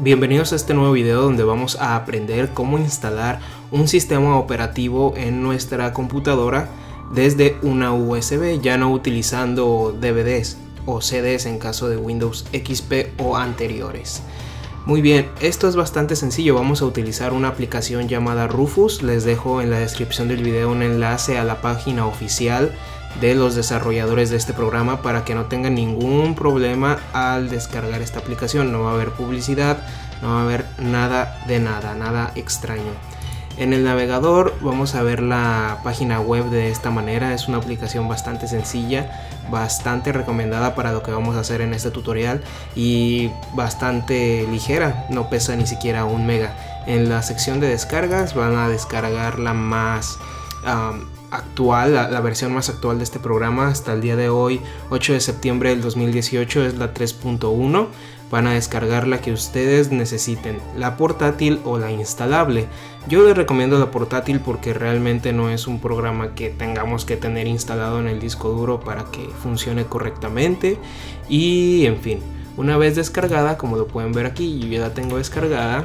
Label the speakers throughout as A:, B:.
A: Bienvenidos a este nuevo video donde vamos a aprender cómo instalar un sistema operativo en nuestra computadora desde una USB, ya no utilizando DVDs o CDs en caso de Windows XP o anteriores. Muy bien, esto es bastante sencillo. Vamos a utilizar una aplicación llamada Rufus. Les dejo en la descripción del video un enlace a la página oficial de los desarrolladores de este programa para que no tengan ningún problema al descargar esta aplicación. No va a haber publicidad, no va a haber nada extraño. En el navegador vamos a ver la página web de esta manera. Es una aplicación bastante sencilla, bastante recomendada para lo que vamos a hacer en este tutorial y bastante ligera, no pesa ni siquiera 1 mega. En la sección de descargas van a descargar la más actual, la versión más actual de este programa hasta el día de hoy, 8 de septiembre del 2018, es la 3.1. Van a descargar la que ustedes necesiten, la portátil o la instalable. Yo les recomiendo la portátil porque realmente no es un programa que tengamos que tener instalado en el disco duro para que funcione correctamente. Y en fin, una vez descargada, como lo pueden ver aquí, yo ya la tengo descargada,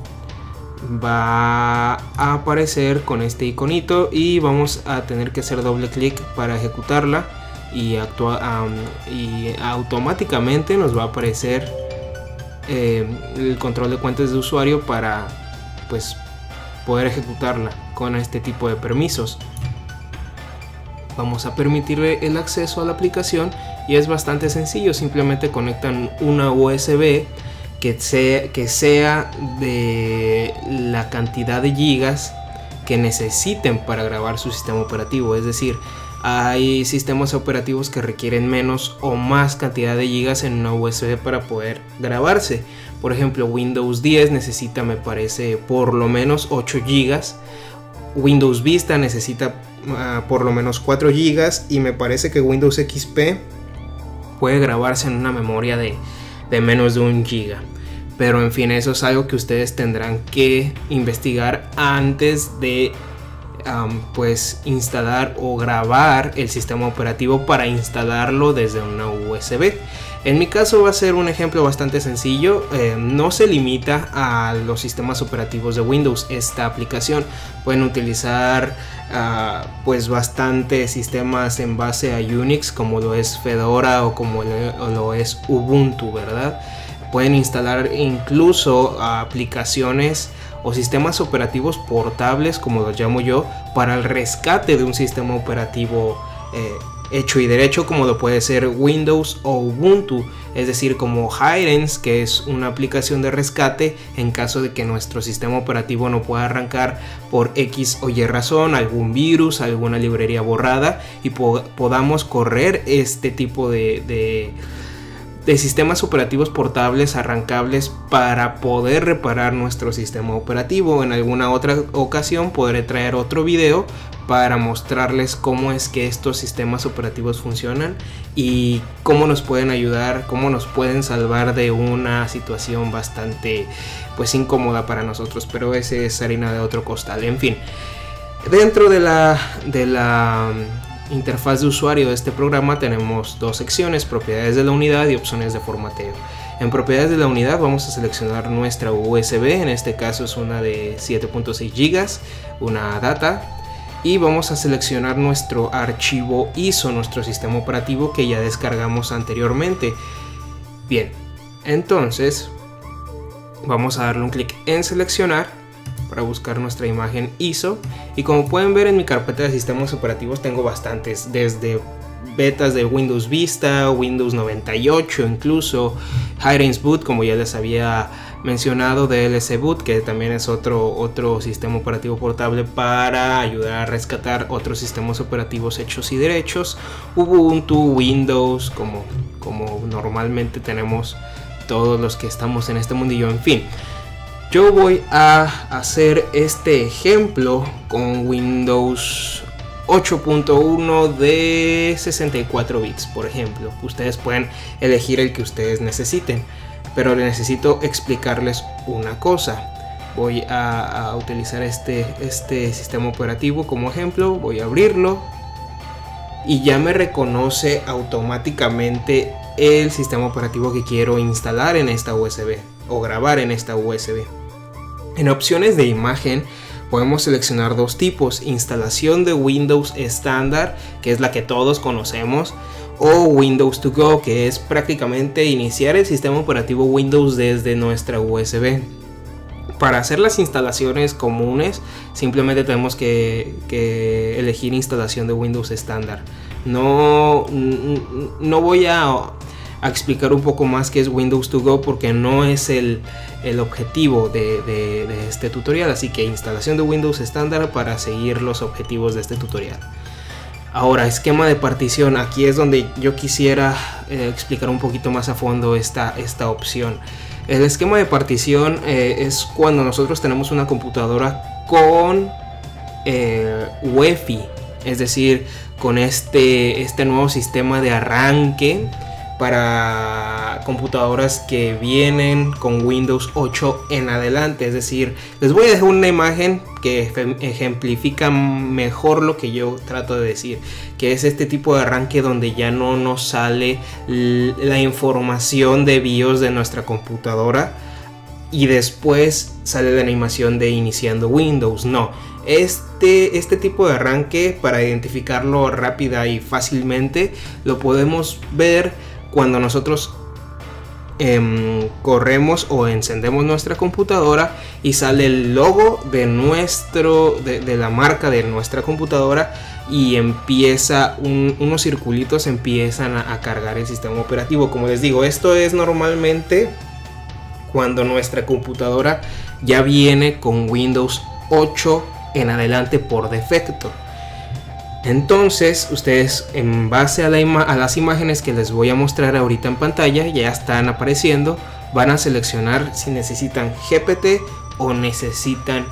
A: va a aparecer con este iconito y vamos a tener que hacer doble clic para ejecutarla y automáticamente nos va a aparecer el control de cuentas de usuario para poder ejecutarla con este tipo de permisos. Vamos a permitirle el acceso a la aplicación y es bastante sencillo. Simplemente conectan una USB que sea de la cantidad de gigas que necesiten para grabar su sistema operativo. Es decir, hay sistemas operativos que requieren menos o más cantidad de gigas en una USB para poder grabarse. Por ejemplo, Windows 10 necesita, me parece, por lo menos 8 gigas. Windows Vista necesita por lo menos 4 gigas y me parece que Windows XP puede grabarse en una memoria de menos de 1 giga. Pero en fin, eso es algo que ustedes tendrán que investigar antes de instalar o grabar el sistema operativo para instalarlo desde una USB. En mi caso va a ser un ejemplo bastante sencillo. No se limita a los sistemas operativos de Windows esta aplicación. Pueden utilizar bastantes sistemas en base a Unix, como lo es Fedora o como lo es Ubuntu, ¿verdad? Pueden instalar incluso aplicaciones o sistemas operativos portables, como los llamo yo, para el rescate de un sistema operativo hecho y derecho, como lo puede ser Windows o Ubuntu. Es decir, como Hirens, que es una aplicación de rescate en caso de que nuestro sistema operativo no pueda arrancar por X o Y razón, algún virus, alguna librería borrada, y podamos correr este tipo de sistemas operativos portables arrancables para poder reparar nuestro sistema operativo. En alguna otra ocasión podré traer otro video para mostrarles cómo es que estos sistemas operativos funcionan y cómo nos pueden ayudar, cómo nos pueden salvar de una situación bastante incómoda para nosotros, pero ese es harina de otro costal. En fin, dentro de la interfaz de usuario de este programa tenemos dos secciones: propiedades de la unidad y opciones de formateo. En propiedades de la unidad vamos a seleccionar nuestra USB, en este caso es una de 7.6 gigas, una data, y vamos a seleccionar nuestro archivo ISO, nuestro sistema operativo que ya descargamos anteriormente. Bien, entonces vamos a darle un clic en seleccionar para buscar nuestra imagen ISO, y como pueden ver en mi carpeta de sistemas operativos tengo bastantes, desde betas de Windows Vista, Windows 98, incluso Hirens Boot, como ya les había mencionado, DLC Boot, que también es otro sistema operativo portable para ayudar a rescatar otros sistemas operativos hechos y derechos, Ubuntu, Windows, como normalmente tenemos todos los que estamos en este mundillo. En fin, yo voy a hacer este ejemplo con Windows 8.1 de 64 bits, por ejemplo. Ustedes pueden elegir el que ustedes necesiten, pero necesito explicarles una cosa. Voy a utilizar este sistema operativo como ejemplo. Voy a abrirlo y ya me reconoce automáticamente el sistema operativo que quiero instalar en esta USB. o grabar en esta USB. En opciones de imagen podemos seleccionar dos tipos: instalación de Windows estándar, que es la que todos conocemos, o Windows to Go, que es prácticamente iniciar el sistema operativo Windows desde nuestra USB. Para hacer las instalaciones comunes simplemente tenemos que elegir instalación de Windows estándar. No voy a explicar un poco más qué es Windows to Go porque no es el objetivo de este tutorial, así que instalación de Windows estándar para seguir los objetivos de este tutorial. Ahora, esquema de partición, aquí es donde yo quisiera explicar un poquito más a fondo esta opción. El esquema de partición es cuando nosotros tenemos una computadora con UEFI, es decir, con este nuevo sistema de arranque para computadoras que vienen con Windows 8 en adelante. Es decir, les voy a dejar una imagen que ejemplifica mejor lo que yo trato de decir, que es este tipo de arranque donde ya no nos sale la información de BIOS de nuestra computadora y después sale la animación de iniciando Windows. No, este tipo de arranque, para identificarlo rápida y fácilmente, lo podemos ver cuando nosotros corremos o encendemos nuestra computadora y sale el logo de la marca de nuestra computadora y empieza unos circulitos empiezan a cargar el sistema operativo. Como les digo, esto es normalmente cuando nuestra computadora ya viene con Windows 8 en adelante por defecto. Entonces ustedes, en base a las imágenes que les voy a mostrar ahorita en pantalla, ya están apareciendo, van a seleccionar si necesitan GPT o necesitan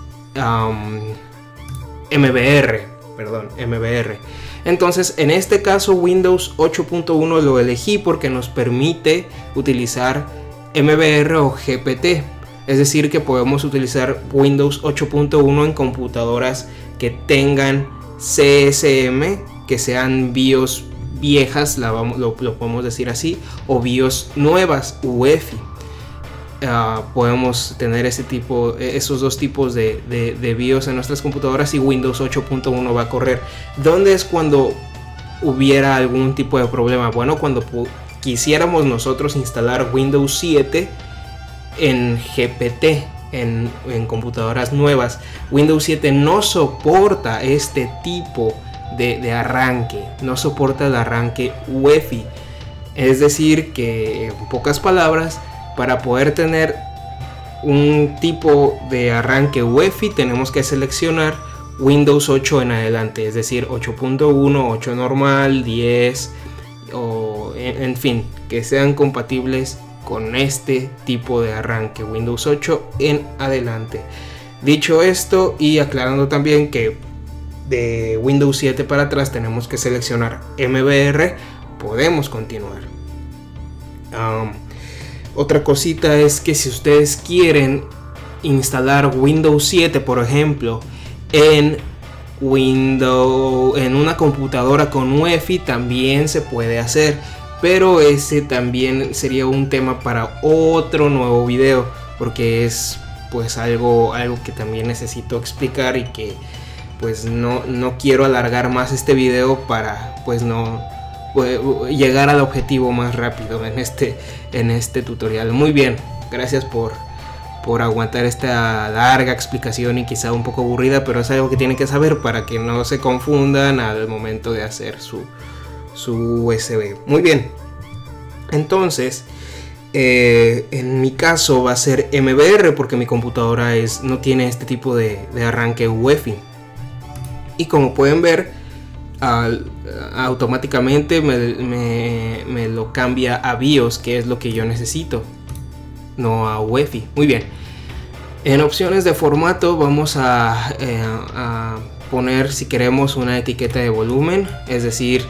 A: MBR. Entonces, en este caso Windows 8.1 lo elegí porque nos permite utilizar MBR o GPT. Es decir, que podemos utilizar Windows 8.1 en computadoras que tengan CSM, que sean BIOS viejas, lo podemos decir así, o BIOS nuevas, UEFI. Podemos tener esos dos tipos de BIOS en nuestras computadoras y Windows 8.1 va a correr. ¿Dónde es cuando hubiera algún tipo de problema? Bueno, cuando quisiéramos nosotros instalar Windows 7 en GPT, en computadoras nuevas. Windows 7 no soporta este tipo de arranque, no soporta el arranque UEFI. Es decir que, en pocas palabras, para poder tener un tipo de arranque UEFI tenemos que seleccionar Windows 8 en adelante, es decir 8.1, 8 normal, 10 o en fin, que sean compatibles con este tipo de arranque Windows 8 en adelante. Dicho esto, y aclarando también que de Windows 7 para atrás tenemos que seleccionar MBR, podemos continuar. Otra cosita es que si ustedes quieren instalar Windows 7, por ejemplo, en una computadora con UEFI, también se puede hacer, pero ese también sería un tema para otro nuevo video, porque es pues algo que también necesito explicar y que pues no quiero alargar más este video para pues llegar al objetivo más rápido en este tutorial. Muy bien, gracias por aguantar esta larga explicación y quizá un poco aburrida, pero es algo que tienen que saber para que no se confundan al momento de hacer su USB. Muy bien, entonces en mi caso va a ser MBR porque mi computadora no tiene este tipo de arranque UEFI, y como pueden ver automáticamente me lo cambia a BIOS, que es lo que yo necesito, no a UEFI. Muy bien, en opciones de formato vamos a poner, si queremos, una etiqueta de volumen, es decir,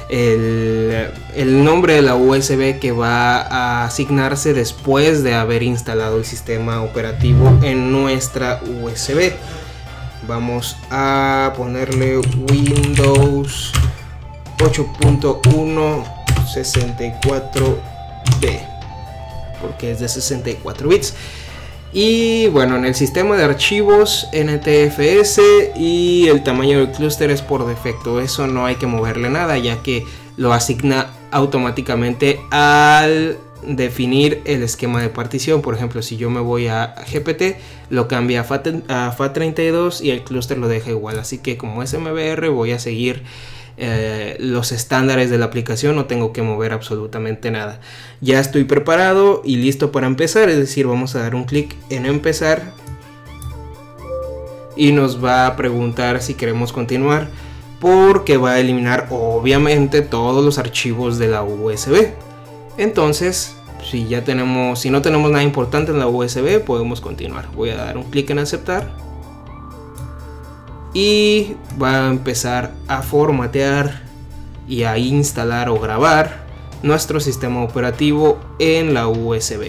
A: el nombre de la USB que va a asignarse después de haber instalado el sistema operativo en nuestra USB. Vamos a ponerle Windows 8.1 64B, porque es de 64 bits. Y bueno, en el sistema de archivos NTFS y el tamaño del clúster es por defecto. Eso no hay que moverle nada, ya que lo asigna automáticamente al definir el esquema de partición. Por ejemplo, si yo me voy a GPT, lo cambia a FAT32 y el clúster lo deja igual. Así que como es MBR, voy a seguir los estándares de la aplicación, no tengo que mover absolutamente nada. Ya estoy preparado y listo para empezar, es decir, vamos a dar un clic en empezar y nos va a preguntar si queremos continuar, porque va a eliminar obviamente todos los archivos de la USB. Entonces, si no tenemos nada importante en la USB, podemos continuar. Voy a dar un clic en aceptar y va a empezar a formatear y a instalar o grabar nuestro sistema operativo en la USB.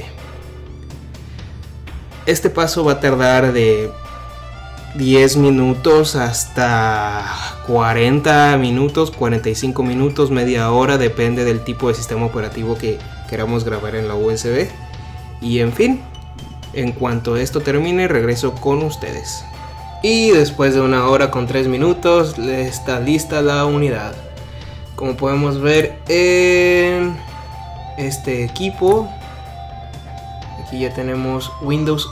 A: Este paso va a tardar de 10 minutos hasta 40 minutos, 45 minutos, media hora, depende del tipo de sistema operativo que queramos grabar en la USB. Y en fin, en cuanto esto termine, regreso con ustedes. Y después de 1 hora con 3 minutos está lista la unidad. Como podemos ver en este equipo, aquí ya tenemos Windows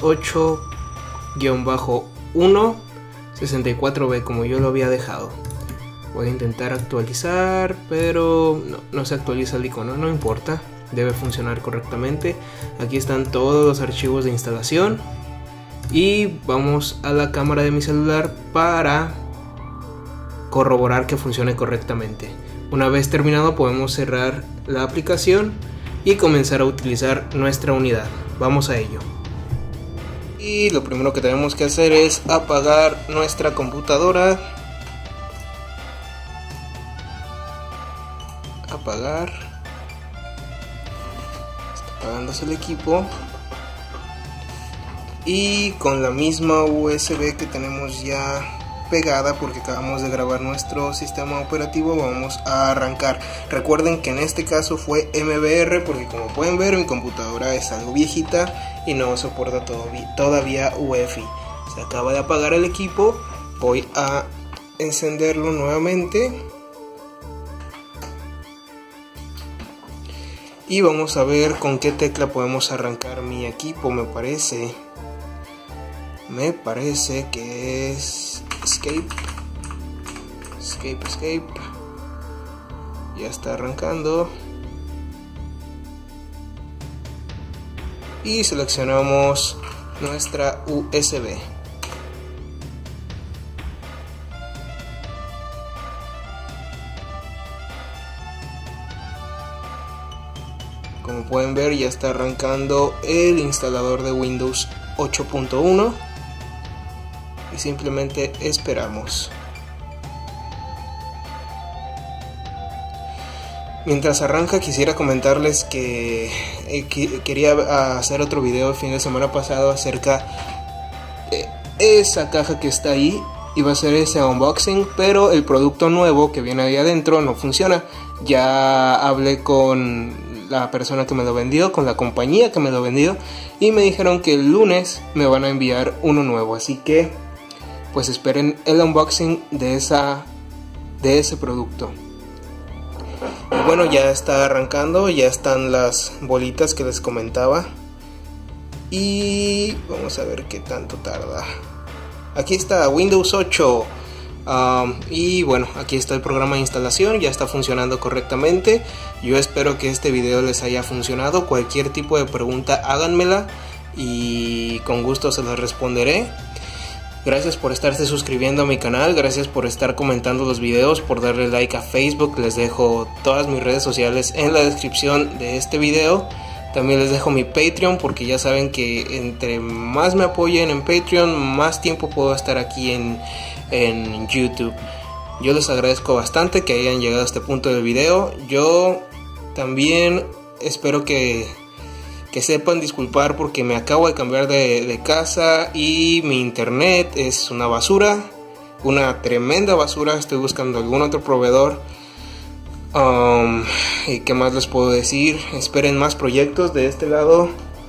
A: 8-1 64B como yo lo había dejado. Voy a intentar actualizar, pero no se actualiza el icono, no importa, debe funcionar correctamente. Aquí están todos los archivos de instalación. Y vamos a la cámara de mi celular para corroborar que funcione correctamente. Una vez terminado, podemos cerrar la aplicación y comenzar a utilizar nuestra unidad. Vamos a ello. Y lo primero que tenemos que hacer es apagar nuestra computadora. Apagar. Está apagándose el equipo. Y con la misma USB que tenemos ya pegada, porque acabamos de grabar nuestro sistema operativo, vamos a arrancar. Recuerden que en este caso fue MBR, porque como pueden ver mi computadora es algo viejita y no soporta todavía UEFI. Se acaba de apagar el equipo, voy a encenderlo nuevamente y vamos a ver con qué tecla podemos arrancar mi equipo. Me parece que es Escape. Ya está arrancando. Y seleccionamos nuestra USB. Como pueden ver, ya está arrancando el instalador de Windows 8.1. Y simplemente esperamos. Mientras arranca, quisiera comentarles que quería hacer otro video el fin de semana pasado acerca de esa caja que está ahí. Iba a hacer ese unboxing, pero el producto nuevo que viene ahí adentro no funciona. Ya hablé con la persona que me lo vendió, con la compañía que me lo vendió, y me dijeron que el lunes me van a enviar uno nuevo. Así que pues esperen el unboxing de ese producto. Y bueno, ya está arrancando, ya están las bolitas que les comentaba. Y vamos a ver qué tanto tarda. Aquí está Windows 8. Y bueno, aquí está el programa de instalación, ya está funcionando correctamente. Yo espero que este video les haya funcionado. Cualquier tipo de pregunta háganmela y con gusto se las responderé. Gracias por estarse suscribiendo a mi canal, gracias por estar comentando los videos, por darle like a Facebook. Les dejo todas mis redes sociales en la descripción de este video. También les dejo mi Patreon, porque ya saben que entre más me apoyen en Patreon, más tiempo puedo estar aquí en YouTube. Yo les agradezco bastante que hayan llegado a este punto del video. Yo también espero que sepan disculpar, porque me acabo de cambiar de casa y mi internet es una basura, una tremenda basura. Estoy buscando algún otro proveedor. ¿Y qué más les puedo decir? Esperen más proyectos de este lado.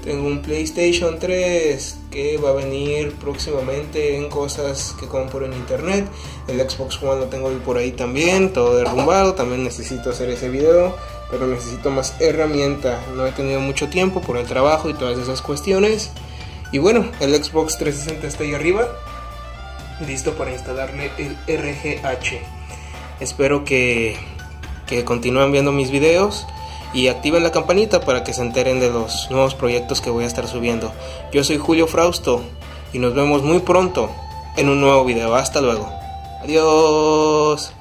A: Tengo un PlayStation 3 que va a venir próximamente en cosas que compro en internet. El Xbox One lo tengo por ahí también, todo derrumbado. También necesito hacer ese video, pero necesito más herramienta. No he tenido mucho tiempo por el trabajo y todas esas cuestiones. Y bueno, el Xbox 360 está ahí arriba, listo para instalarle el RGH. Espero que continúen viendo mis videos y activen la campanita para que se enteren de los nuevos proyectos que voy a estar subiendo. Yo soy Julio Frausto y nos vemos muy pronto en un nuevo video. Hasta luego. Adiós.